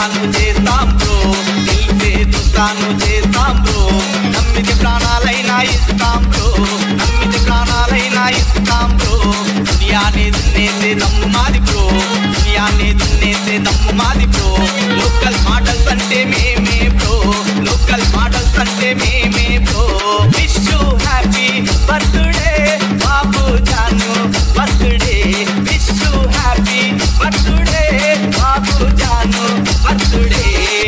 దోస్తాను చేస్తాం బ్రో, దిల్సే దోస్తాను చేస్తాం బ్రో, నమ్మితే ప్రాణాలైనా ఇస్తాం బ్రో, నమ్మితే ప్రాణాలైనా ఇస్తాం బ్రో. దునియానే దున్నేసే దమ్ము మాది బ్రో, దునియానే దున్నేసే దమ్ము మాది బ్రో. లోకల్ మోడల్స్ అంటే మేమే బ్రో, లోకల్ మోడల్స్ అంటే మేమే bro. Wish you happy birthday బాబు Janu birthday, wish you happy birthday బాబు Janu birthday.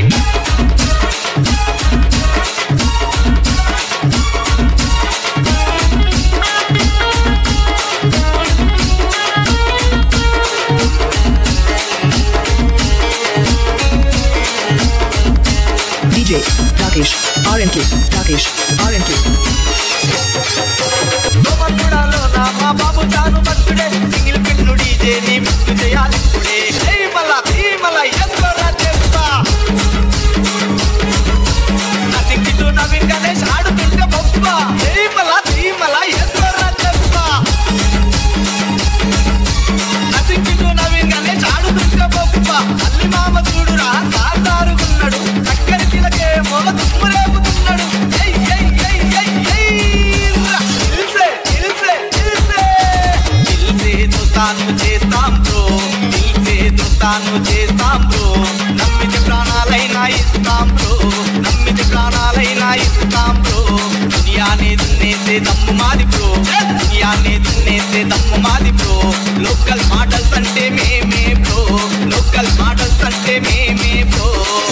DJ Rakesh RNK Rakesh RNK గోవర్ధుడాలో నా మా బాబు Janu birthday, single pin DJ ని మిక్స్ చేయాలి ఇప్పుడే. మళ్ళా ఎస్కోరా చేస్తా, నసింగ్ టు నవీన్ గణేష్ ఆడుతుంటే బొప్ప. మళ్ళా ఎస్కోరా చేస్తా, నసింగ్ టు నవీన్ గణేష్ ఆడుతుంటే బొప్ప. అల్లి మామ చూడురా సాధారుగున్నాడు, చక్కని తిలకే మొగ తుమ్ము రేపుతున్నాడు. దోస్తాను చేస్తాం బ్రో, దిల్సే దోస్తాను చేస్తాం బ్రో, నమ్మితే ప్రాణాలైనా ఇస్తాం బ్రో, నమ్మితే ప్రాణాలైనా ఇస్తాం బ్రో. దునియానే దున్నేసే దమ్ము మాది బ్రో, దునియానే దున్నేసే దమ్ము మాది బ్రో. లోకల్ మోడల్స్ అంటే మేమే బ్రో, లోకల్ మోడల్స్ అంటే మేమే bro.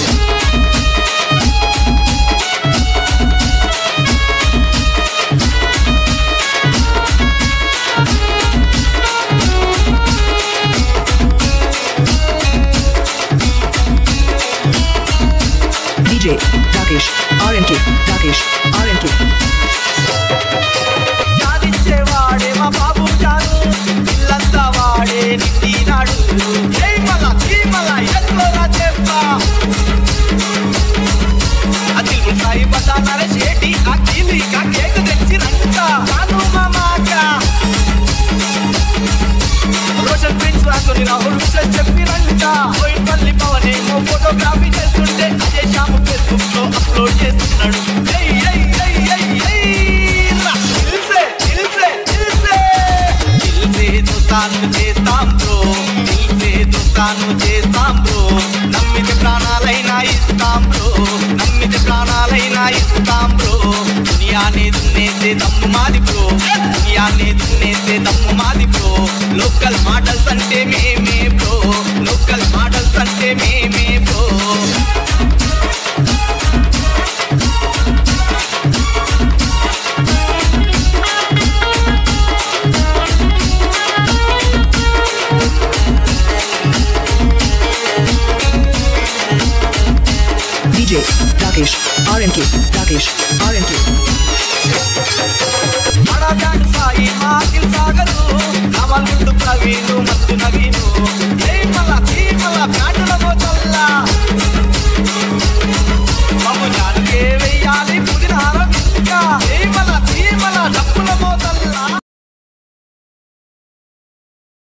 DJ Rakesh RNK Rakesh RNK సాధించేవాడే మా బాబు జాను, ఇల్లంతా వాడే నిండినాడు. మళ్ళా ఎస్కోరా చేస్తా, అదిల్ సాయి బతా నరేష్ ఏటి అఖిలి కా కేక్ తెచ్చిరంట. జాను మామాక రోషన్ ప్రిన్స్ రాజుని రాహుల్ విషయం చెప్పిరంట. పోయినపల్లి పవన్ ఏమో ఫోటోగ్రఫీ చేస్తుంటే అజయ్ శ్యామ్ ఫేస్బుక్ లో అప్లోడ్ చేస్తున్నాడు. దోస్తాను చేస్తాం బ్రో, దిల్సే దోస్తాను చేస్తాం బ్రో, నమ్మితే ప్రాణాలైనా ఇస్తాం బ్రో, నమ్మితే ప్రాణాలైనా ఇస్తాం బ్రో. దునియానే దున్నేసే దమ్ము మాది బ్రో, దునియానే దున్నేసే దమ్ము మాది బ్రో. లోకల్ మోడల్స్ అంటే మేమే బ్రో, లోకల్ మోడల్స్ అంటే మేమే bro. DJ Rakesh RNK Rakesh RNK అడగాడు సాయి మాకిల్ సాగరు, నవలుండు ప్రవీణు మత్తు నవీను.